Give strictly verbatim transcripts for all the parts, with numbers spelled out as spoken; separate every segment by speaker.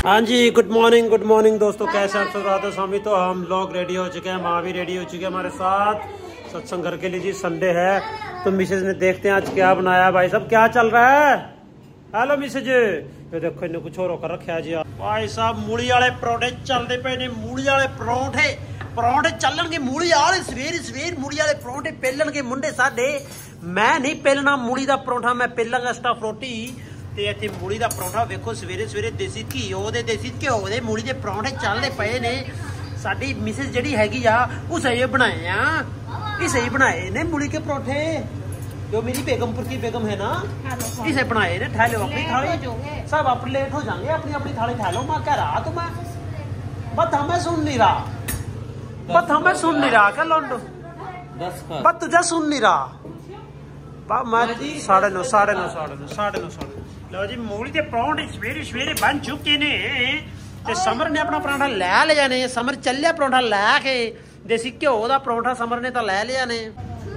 Speaker 1: हाँ जी, good morning good morning दोस्तों, कैसे आप सब? राधा स्वामी। तो हम लोग रेडी हो चुके हैं, माँ भी रेडी हो चुके हैं हमारे साथ सत्संग घर के लिए। जी संडे है तो मिसेज ने देखते हैं आज क्या बनाया। भाई साहब क्या चल रहा है? हेलो मिसेज, ये देखो इन्हें कुछ और होकर रखा जी। भाई साहब मूली वाले परोठे चलते पे ने, मूली वाले परोठे परोठे चलन मूली वाले सवेर सवेर मूली वाले परोठे पेलन के मुंडे साडे। मैं नहीं पेलना मूली का परोठा, मैं पेलांगा स्टफ रोटी। ਤੇ ਇੱਥੇ ਮੂਲੀ ਦਾ ਪਰੌਂਠਾ ਵੇਖੋ, ਸਵੇਰੇ ਸਵੇਰੇ ਦੇਸੀ ਘਿਓ ਦੇ ਦੇਸੀ ਘਿਓ ਦੇ ਮੂਲੀ ਦੇ ਪਰੌਂਠੇ ਚੱਲਦੇ ਪਏ ਨੇ। ਸਾਡੀ ਮਿਸਿਸ ਜਿਹੜੀ ਹੈਗੀ ਆ ਉਹ ਸਹੀ ਬਣਾਏ ਆ, ਇਹ ਸਹੀ ਬਣਾਏ ਨੇ मूली के परोठे। जो मेरी बेगमपुर की बेगम है ना, इसे बनाए ने। ठहलो अपनी थाली, सब आप लेट हो जाएंगे, अपनी अपनी थाली ठहलो। मैं कह रहा तो मैं बस हमें सुन नहीं रहा, बस हमें सुन नहीं रहा क्या लौंडो, बस तुझे सुन नहीं रहा। मैं साढ़े नौ साढ़े नौ साढ़े नौ साढ़े नौ साढ़े लो जी, मूली के परोठे सवेरे सवेरे बन चुके ने। ते समर ने अपना पराठा लै लिया ने। समर चलिया परोठा लैके, देसी घ्यो का परोठा समर ने तो लै लिया ने।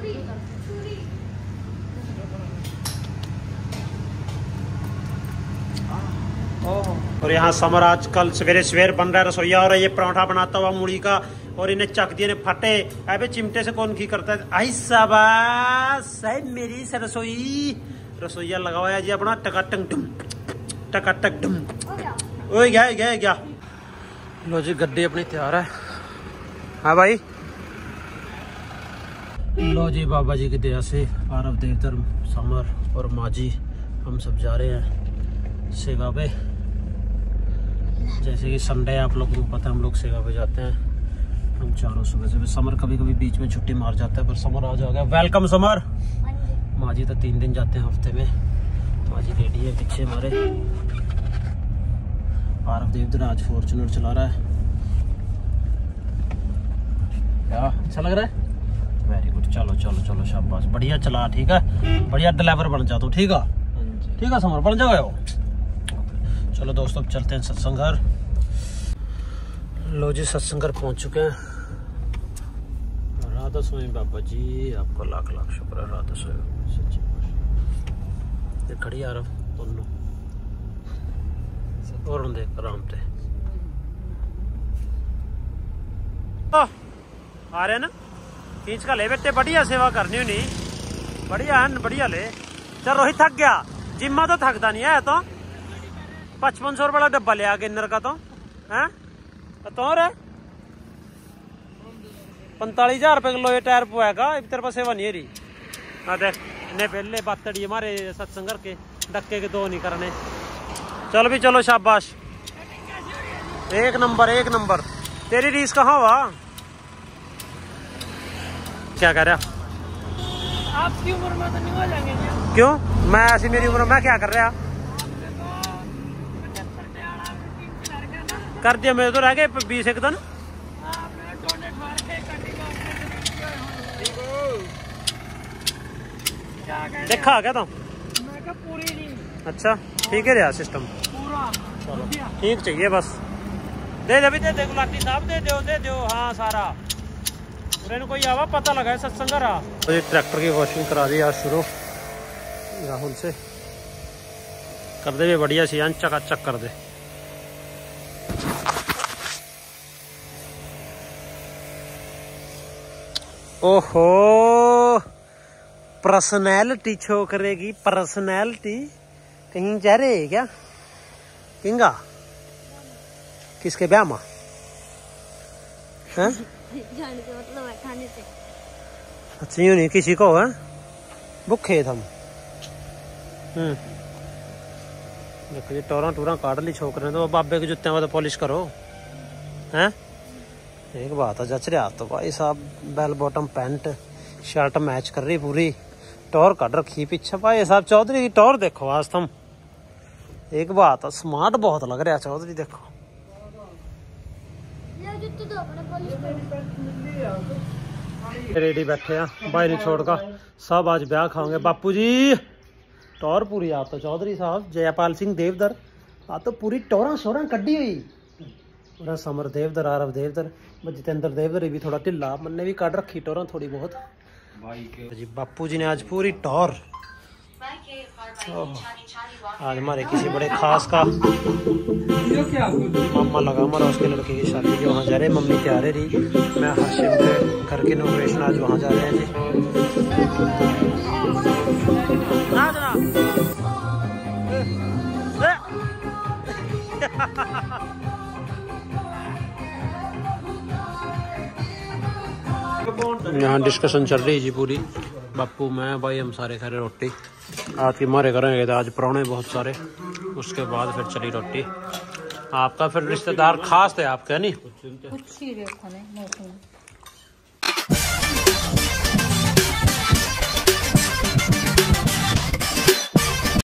Speaker 1: और यहाँ समर आजकल सवेरे सवेर बन रहा है रसोईया, और ये परोठा बनाता हुआ मूली का, और इन्हें चक दिए ने फटे। अबे चिमटे से कौन की करता है? आई शाबाश साहब, मेरी से रसोई रसोईया लगा हुआ है जी अपना। टकाटक डुम टकाटक डुम। ओए गया गया गया। लो जी गड्डी अपनी तैयार है। हाँ भाई, लो जी बाबा जी की दया से आरव देवतर, समर और माँ जी हम सब जा रहे हैं सेवा पे। जैसे कि संडे आप लोगों को पता है, हम लोग सेवा पे जाते हैं हम चारों सुबह से। समर कभी कभी बीच में छुट्टी मार जाता है, पर समर आज आ गया। Welcome summer. माँ जी तो तीन दिन जाते हैं हफ्ते में। माँ जी रेडी है पीछे हमारे। आरव देवतर आज फॉर्च्यूनर चला रहा है। क्या अच्छा लग रहा है? Very good. चलो चलो चलो शाबाश, बढ़िया चला, ठीक है, बढ़िया ड्राइवर बन जा तू, ठीक है ठीक है समर, बन जाओ। चलो दोस्तों अब चलते हैं सत्संग घर। लो जी सत्संग घर पहुंच चुके हैं। राधा स्वामी बाबा जी आपका लाख लाख शुक्र है। राधा स्वामी सच्ची ये खड़ी आ रहा दोनों, और देख आराम से आ रहे ना, खींच का ले बेटे। बढ़िया सेवा करनी होनी, बढ़िया है, बढ़िया ले। चल रोहित थक गया, जिम्मा तो थकता नहीं है। तो पचपन सौ रुपये डब्बा ले आगे इनर का तो है तो रे पैंतालीस हजार रुपये किलो ये टायर पुएगा। तेरे पास सेवा नहीं रही। हाँ देख ने पहले बातड़ी हमारे सत्संग के डक्के के दो नहीं करने। चल भी चलो शाबाश, एक नंबर एक नंबर। तेरी रीस कहाँ हुआ? क्या कह रहा? आपकी उम्र में तो नहीं हो जाएंगे। क्यों? मैं ऐसी मेरी उम्र में क्या कर रहा? कर दिया मेरे तो रह गए बीस एक दिन। देखा क्या तो? पूरी नहीं। अच्छा ठीक है रहा सिस्टम पूरा। चलो ठीक चाहिए बस। दे दे भी दे दे गुलाटी साहब, दे दो दे दो। हाँ सारा कोई आवा पता लगा है सत्संग रहा। तो ट्रैक्टर की वॉशिंग करा दी आज शुरू राहुल से। कर दे भी बढ़िया सी, चकाचक कर दे। ओहो पर्सनैलिटी शो करेगी, पर्सनैलिटी। कहीं जा रहे क्या? किंगा किसके ब्याह में? अच्छा यूं नहीं किसी को है, भूखे थे हम। हम्म देखो ये टोरा टूरा काट ली छोकरे, तो बाबे के जूते में तो पॉलिश करो हैं। एक बात है जच रहा तो भाई साहब, bell bottom pant shirt match कर रही, पूरी टॉर काट रखी पीछे। भाई साहब चौधरी की टॉर देखो आज तुम। एक बात है स्मार्ट बहुत लग रहा है चौधरी, देखो। रेडी बैठे हैं भाई ने छोड़ का, सब आज ब्याह खाओगे। बापू जी टॉर पूरी आप तो चौधरी साहब, जयपाल सिंह देवदर आ तो पूरी टोरा शोरा कड्डी हुई। पूरा समर देवदर, आरव देवदर, जितेंद्र देवदर भी थोड़ा ढिला, मन्ने भी काट रखी टोरा थोड़ी बहुत। जी बापू जी ने आज पूरी टॉर आज हमारे किसी बड़े खास का मामा लगा हमारा, उसके लड़के की शादी जो वहाँ जा रहे हैं। मम्मी तैयार है रही, मैं हाशिम के घर के इनॉग्रेशन आज वहाँ जा रहे हैं जी। यहाँ डिस्कशन चल रही जी पूरी। बापू मैं भाई हम सारे खा रहे रोटी। आज की मारे करेंगे तो आज प्राणे बहुत सारे, उसके बाद फिर चली रोटी। आपका फिर रिश्तेदार खास थे आपके नहीं?